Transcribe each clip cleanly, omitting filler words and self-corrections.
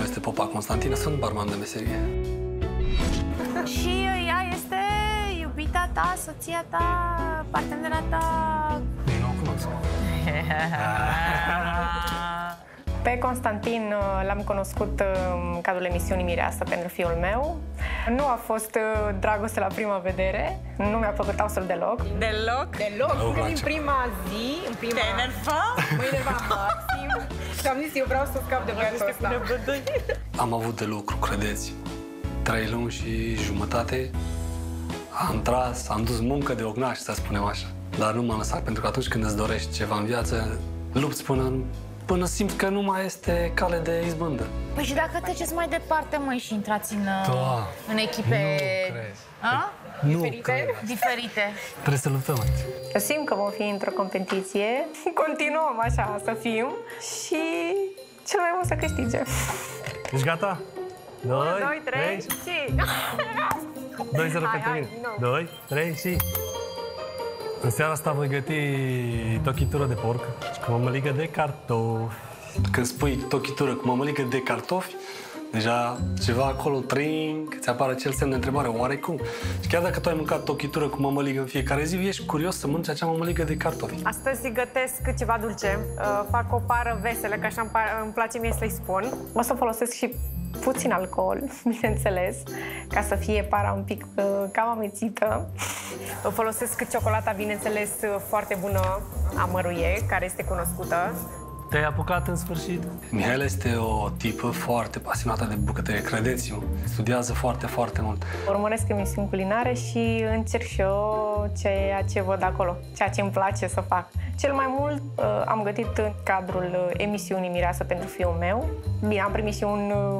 meu este Popa Constantina, sunt barman de meserie. Și ea este iubita ta, soția ta, partenera ta? Nu o cunosc. Pe Constantin l-am cunoscut în cadrul emisiunii Mireasă pentru fiul meu. Nu a fost dragoste la prima vedere, nu mi-a plăcut absolut deloc. Deloc? Deloc, din prima zi, în prima... Te enerva? Mă enerva maxim și am zis, eu vreau să scap de băiatul ăsta. Am avut de lucru, credeți. 3 luni și jumătate. Am tras, am dus muncă de ognaș, să spunem așa. Dar nu m-am lăsat, pentru că atunci când îți dorești ceva în viață, lupți până simți că nu mai este cale de izbândă. Păi și dacă treceți mai departe, măi, și intrați în echipe... Nu crezi. A? Diferite. Trebuie să luptăm aici. Eu simt că vom fi într-o competiție, continuăm așa să fim și cel mai mult să câștige. Ești gata? 1, 2, 3 și... 2-0 pentru mine. 2, 3 și... În seara asta voi găti tochitură de porc și cu mămăligă de cartofi. Când spui tochitură cu mămăligă de cartofi, deja ceva acolo tring, ți apare acel semn de întrebare, oarecum. Și chiar dacă tu ai mâncat tochitură cu mămăligă în fiecare zi, ești curios să mănânci acea mămăligă de cartofi. Astăzi gătesc ceva dulce, fac o pară veselă, că așa îmi place mie să-i spun. O să folosesc și puțin alcool, bineînțeles, ca să fie para un pic cam amețită. Folosesc ciocolata, bineînțeles, foarte bună, Amăruie, care este cunoscută. Te-ai apucat în sfârșit? Mihaela este o tipă foarte pasionată de bucătărie, credeți-mă. Studiază foarte, foarte mult. Urmăresc emisiuni culinare și încerc și eu ceea ce văd acolo, ceea ce îmi place să fac. Cel mai mult am gătit în cadrul emisiunii Mireasă pentru fiul meu. Bine, am primit și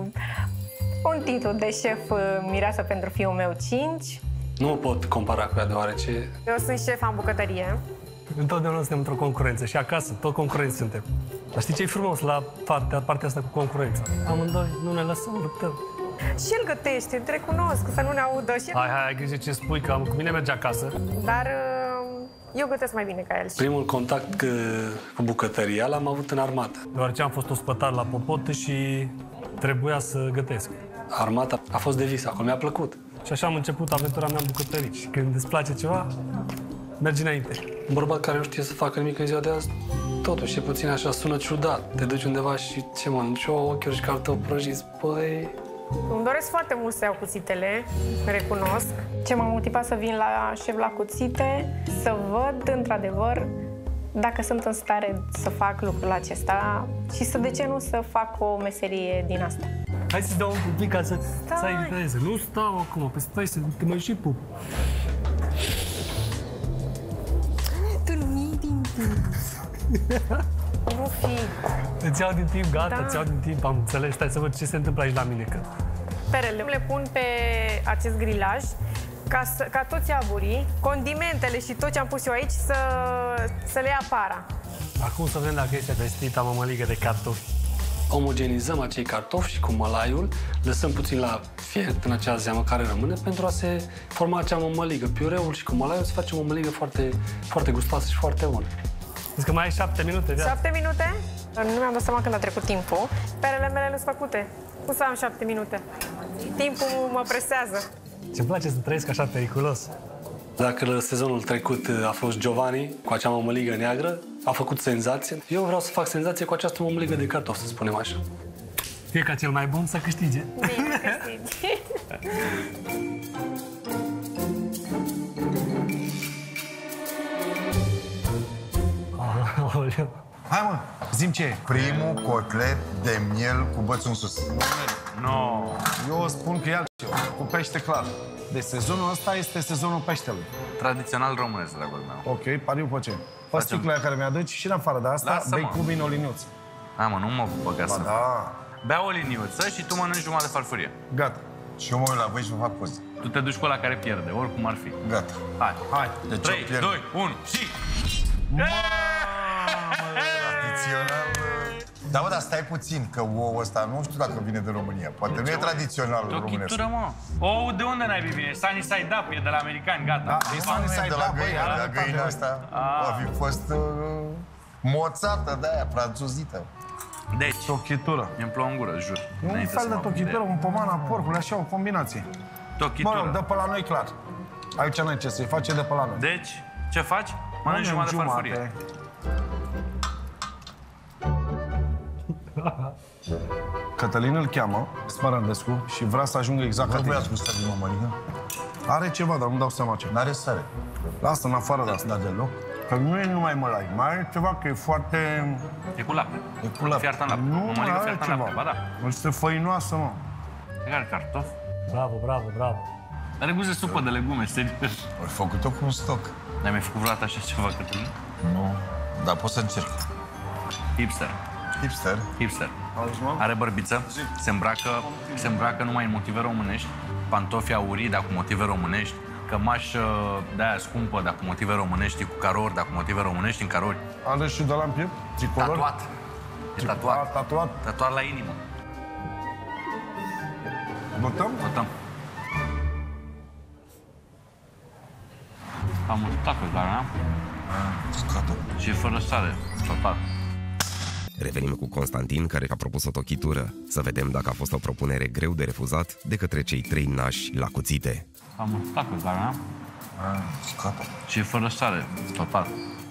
un titlu de șef Mireasă pentru fiul meu 5. Nu mă pot compara cu ea, deoarece... Eu sunt șef în bucătărie. Întotdeauna suntem într-o concurență și acasă, tot concurenți suntem. Dar știi ce e frumos la partea asta cu concurența? Amândoi nu ne lăsăm, luptăm. Și el gătește, îți recunosc, să nu ne audă. Și... Hai, ai grijă ce spui, că cu mine merge acasă. Dar eu gătesc mai bine ca el. Primul contact cu bucătăria l-am avut în armată. Deoarece am fost ospătar la Popotă și trebuia să gătesc. Armata a fost de vis, acolo mi-a plăcut. Și așa am început aventura mea în bucătării. Și când îți place ceva, mergi înainte. Un bărbat care nu știe să facă nimic în ziua de azi, totuși e puțin așa, sună ciudat. Te duci undeva și ce mănânci? Ochiuri și cartofi prăjiți, păi... Îmi doresc foarte mult să iau cuțitele, recunosc. Ce m-a motivat să vin la șef la cuțite, să văd, într-adevăr, dacă sunt în stare să fac lucrul acesta și să, de ce nu, să fac o meserie din asta. Hai să-ți dau un pic ca să ai viteză. Nu stau acum, păi stai să te mai și pup. Tu nu din timp. Nu fi. Îți iau din timp, gata, Da. îți iau din timp, am înțeles. Stai să văd ce se întâmplă aici la mine. Că... Perele le pun pe acest grilaj ca toți aburii, condimentele și tot ce am pus eu aici să le ia para. Acum să vedem dacă este vestita mămăligă de cartofi. Omogenizăm acei cartofi și cu mălaiul, lăsăm puțin la fiert în acea zeamă care rămâne pentru a se forma acea mămăligă. Piureul și cu mălaiul se face o mămăligă foarte, foarte gustoasă și foarte bună. Zici că mai ai 7 minute, viață. 7 minute? Nu mi-am dat seama când a trecut timpul. Perele mele nu sunt făcute. Cum să am 7 minute? Timpul mă presează. Ce-mi place să trăiesc așa periculos. Dacă sezonul trecut a fost Giovanni cu acea mămăligă neagră, a făcut senzație. Eu vreau să fac senzație cu această mămăligă de cartofi, să spunem așa. Fie ca cel mai bun să câștige. Bine, câștigi. Hai, mă, zi-mi ce e. Primul cotlet de miel cu bățul în sus. No. Eu spun că e altceva, cu pește clar. Deci sezonul ăsta este sezonul peștelui. Tradițional românesc, dragul meu. Ok, pariu pe ce? Pe sticla aia care mi-a aduci și în afară de asta, Lasă-mă. bei cu vin o liniuță. Hai, mă, nu mă băga Ba să... da, Bea o liniuță și tu mănânci jumătate de farfurie. gata. Și eu mă uit la voi și vă fac poze. Tu te duci cu ăla care pierde, oricum ar fi. Gata. Hai. Hai. Deci 3, eu pierd. 2, 1 și... Tradițional. Da, mă, dar stai puțin, că ouul ăsta nu știu dacă vine de România. Poate nu e tradițional românesc. Tochitură, mă. Ou de unde n-ai bine? Sunny Side Up, e de la americani, gata. Da, e Sunny Side de la Up, găină, băi, la are găina toate. asta. Va fi fost moțată de aia, franțuzită. Deci, Tochitură. mi-mi plouă în gură, jur. E un fel de tochitură, un pomana porcului, așa, o combinație. Tochitură. Mă rog, dă pe la noi clar. Aici n-ai ce să-i faci, e de pe la noi. Deci, ce faci? Mănânci jumătate de farfurie. Cătălin îl cheamă, Smarandescu, și vrea să ajungă exact ca Nu tine. băiați cu sare din mămăligă? Are ceva, dar nu dau seama ce. N-are sare. Lasă, în afară de asta. Dar deloc. Că nu e numai mălai, mai are ceva că e foarte... E cu lapte. E cu lapte. Fiartă în lapte. Nu, Mămăligă mai are fiartă în ceva. lapte, ba da. Este făinoasă, mă. Egal cartof. Bravo, bravo, bravo. Are gust de supă de legume, serios. Ai făcut-o cu un stoc. N-ai mai făcut vreodată așa ceva, Cătălin? Nu. Dar pot să încerc. Hipster. Hipster. Hipster. Auzi, mă? Are bărbiță, se îmbracă numai în motive românești, pantofi aurii, dar cu motive românești, cămașă de-aia scumpă, dar cu motive românești, cu carori, dar cu motive românești, în carori. Are și de la în piept? Tricolor? Tatuat. E tatuat. Tatuat. Tatuat la inimă. Notăm? Notăm. Am un tacă, dar n-am. Și fără sare, total. Revenim cu Constantin, care a propus o tochitură. Să vedem dacă a fost o propunere greu de refuzat de către cei 3 nași la cuțite. Am un tacă, dar n-am. Scapă. Și fără sare, total.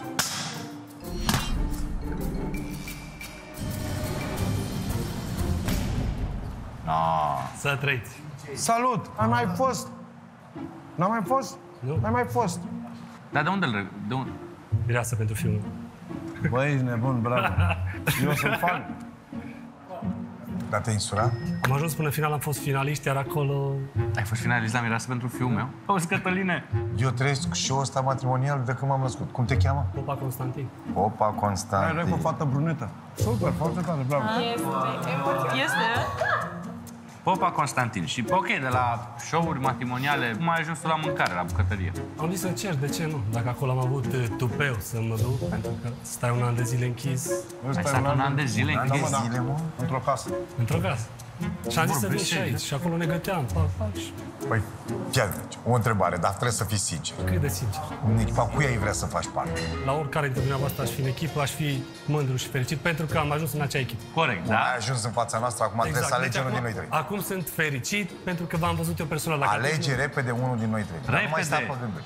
Să trăiți. Salut! Ai mai fost? N-a mai fost? Nu. N-ai mai fost? Dar de unde? Mireasă pentru filmul. Băi, ești nebun, bravo. Eu sunt fan. Dar te-ai insurat? Am ajuns până în final, am fost finalist, iar acolo... Ai fost finalizat mireasă pentru fiul meu? Auzi, Cătăline! Eu trăiesc show-ul ăsta matrimonial de când m-am născut. Cum te cheamă? Popa Constantin. Popa Ai Constantin. rep o fată brunetă. Super, foarte tare, bravo. Este? Popa Constantin. Și ok, de la show-uri matrimoniale, cum ai ajuns la mâncare, la bucătărie? Am zis să încerc, de ce nu? Dacă acolo am avut tupeu să mă duc, pentru că stai un an de zile închis Ai stat un an de zile Da, închis? mă, da. Zile, mă? Într-o casă. într-o casă. Și am zis să vin Vorbești și aici. Și acolo ne găteam. Și Păi, chiar deci, o întrebare, dar trebuie să fii sincer. cât de sincer. În echipa cui ai vrea să faci parte? La oricare dintre dumneavoastră aș fi în echipă, aș fi mândru și fericit pentru că am ajuns în acea echipă. Corect, da? Ai ajuns în fața noastră, acum trebuie să alegi Deci unul din noi trei. acum sunt fericit pentru că v-am văzut eu personal la Alege repede unul din noi trei. Nu mai sta Repede. pe gânduri.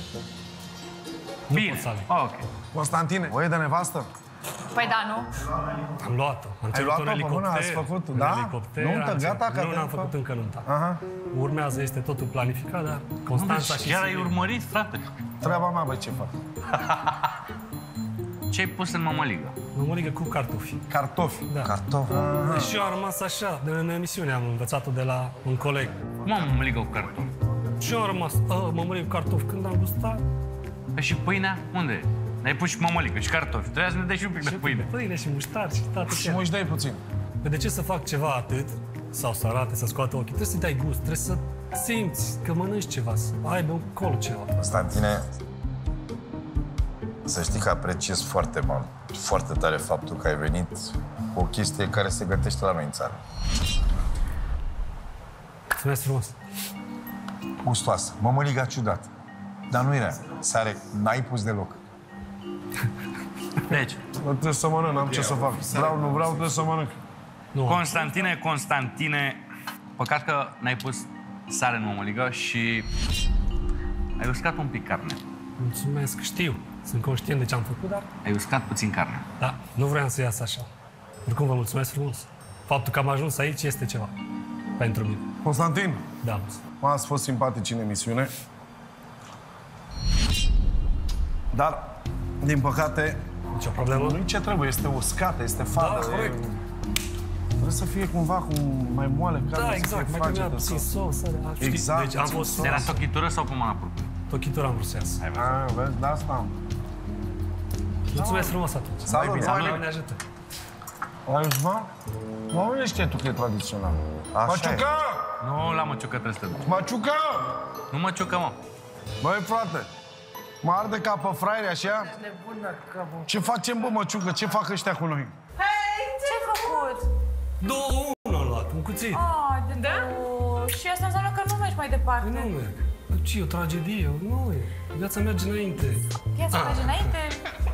Bine. pot să aleg. Ok. Constantine, o e de nevastă? Păi da, nu? Am luat-o. Am Ai cerut luat-o un pe helicopter. mână? Ați făcut, un da? helicopter, Nuntă, am gata, cerut. că Nu, n-am te-ai făcut încă nunta. Aha. Urmează, este totul planificat, dar Constanța și Chiar ai Silviu. urmărit, frate? Treaba mea, băi, ce fac? Ce ai pus în mămăligă? Mămăligă cu cartofi. Cartofi. Da. Cartofi. Și eu am rămas așa, de în emisiune am învățat-o de la un coleg. Cum am mămăligă cu cartofi? Și eu am rămas, mămăligă cu cartofi. Când am gustat, Păi și pâinea? Unde e? N-ai pus și mămăligă și cartofi. Trebuia să ne dai și un pic de pâine. pâine și muștar și toate Și cele. mă dai puțin. Păi de ce să fac ceva atât, sau să arate, să scoată ochii? Trebuie să dai gust, trebuie să simți că mănânci ceva, să aibă un col ceva. Constantine, să știi că apreciez foarte tare faptul că ai venit cu o chestie care se gătește la noi în țară. Mulțumesc frumos. Gustoasă, mămăliga ciudat. Dar nu era. Sare, n-ai pus deloc. Deci, Nu trebuie să mănânc, n-am ce să fac. Vreau, nu vreau, trebuie să mănânc. Constantine, păcat că n-ai pus sare în mămăligă și ai uscat un pic carne. Mulțumesc, știu. Sunt conștient de ce am făcut, dar Ai uscat puțin carne. da, nu vreau să iasă așa. Oricum vă mulțumesc frumos. Faptul că am ajuns aici este ceva. Pentru mine. Constantin, Da, ați fost simpatici în emisiune. Dar, din păcate, nicio problemă. nu-i ce trebuie, este uscată, este fadă. Da, corect. Trebuie să fie cumva cu mai moale carne, Da, să exact. fie Mai trebuia fragedă puțin sau- sos. Exact, Deci am puțin fost sos. De la tochitură sau pomana purpură? tochitura am vrut să iasă. Vezi, de asta am. Mulțumesc frumos atunci. Salut, Doamne ne ajută. Auzi, mă? Mă, unde știi tu că e tradițional? Așa Măciucă! Nu, la măciucă trebuie să te duci. Măciucă! Nu măciucă, mă. Băi, frate, mă arde ca pe fraiere, așa? Ce facem, bă, măciucă? Ce fac ăștia cu noi? Ce-ai făcut? 2-1 am luat, un cuțit. Da? Și asta înseamnă că nu mergi mai departe. Nu merg. Ce e o tragedie? Nu e. Viața merge înainte. Viața merge înainte.